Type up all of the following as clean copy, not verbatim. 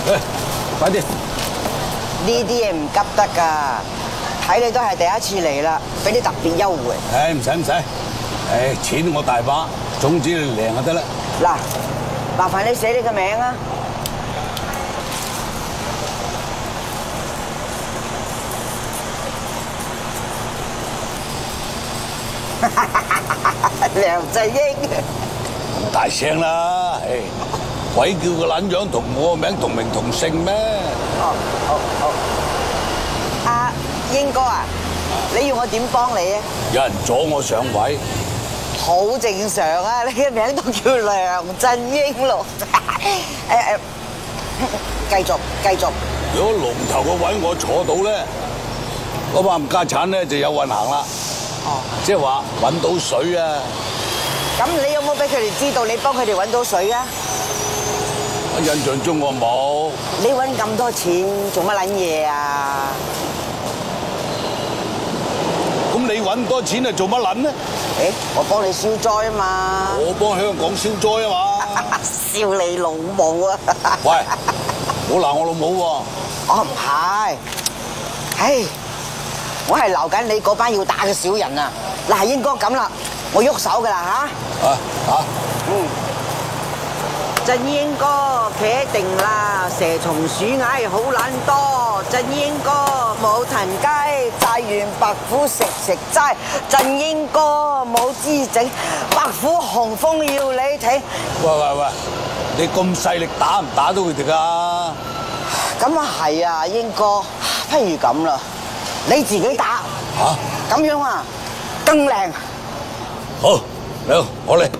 快啲！ 呢啲嘢唔急得㗎，睇你都係第一次嚟啦，俾啲特別優惠。 唔使，錢我大把，總之你靚就得啦。 嗱，麻煩你寫你個名啊！梁振英， 咁大聲啦！鬼叫個撚樣同我個名同名同姓咩？ 好。阿英哥啊，你要我點幫你啊？ 有人阻我上位， 好正常啊！你嘅名都叫梁振英咯。繼續。 如果龍頭個位我坐到咧，嗰班冚家產咧就有運行啦。即係話揾到水啊！ 咁你有冇俾佢哋知道你幫佢哋揾到水啊？ 我印象中我冇。 你揾咁多錢做乜撚嘢啊？ 咁你揾多錢係做乜撚呢？ 我幫你消災啊嘛！ 我幫香港消災啊嘛！ 笑你老母啊！ 喂，唔好鬧我老母喎！ 我唔係，我係鬧緊你嗰班要打嘅小人啊！嗱，英哥咁啦，我喐手噶啦吓。振英哥企定啦，蛇蟲鼠蟻好懶多。振英哥冇騰雞，炸完白虎食齋。振英哥冇姿整，白虎雄風要你挺。 喂，你咁勢力打唔打到佢哋㗎？ 咁啊係啊，英哥，不如咁啦，你自己打。咁樣啊，更靚。 好，嚟，我嚟。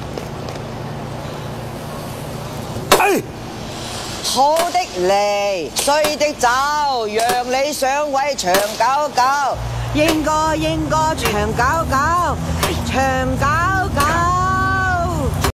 好的嚟，衰的走，讓你上位長久久。英哥長久久，長久。